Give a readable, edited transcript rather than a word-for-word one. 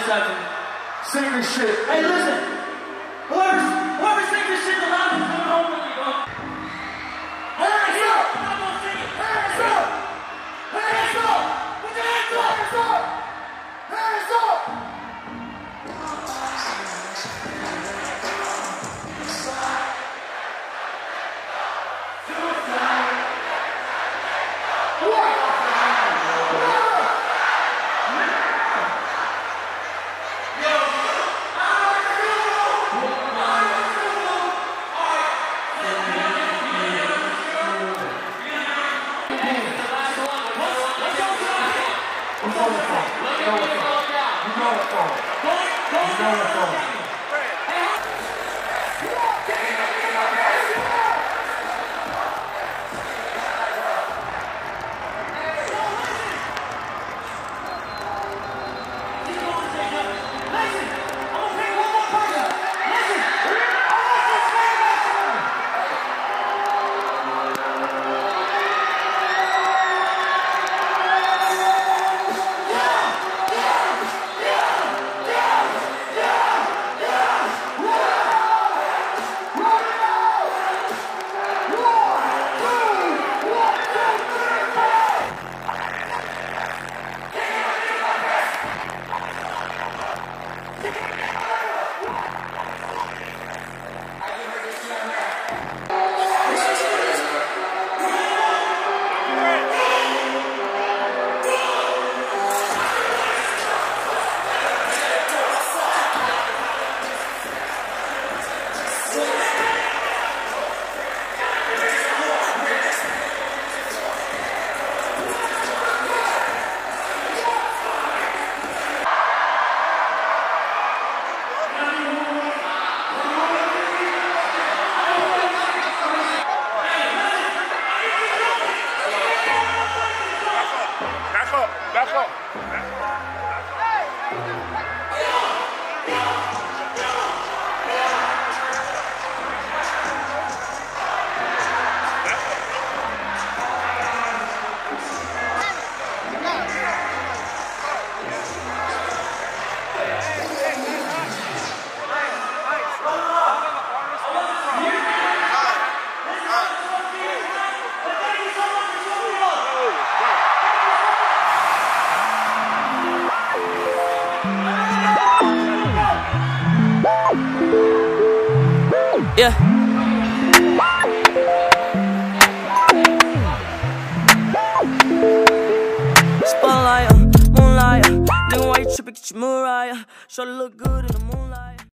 7. Sing this shit. Hey, listen. Whoever sings this shit the loudest is going home with me, bro. Hands up! I'm not gonna sing it. Hands up! Hands up! Put your hands up! Hands up! Hands up! Back up. Yeah. Spotlight, moonlight. Nigga, why you tripping? Get your Mariah. Shorty look good in the moonlight.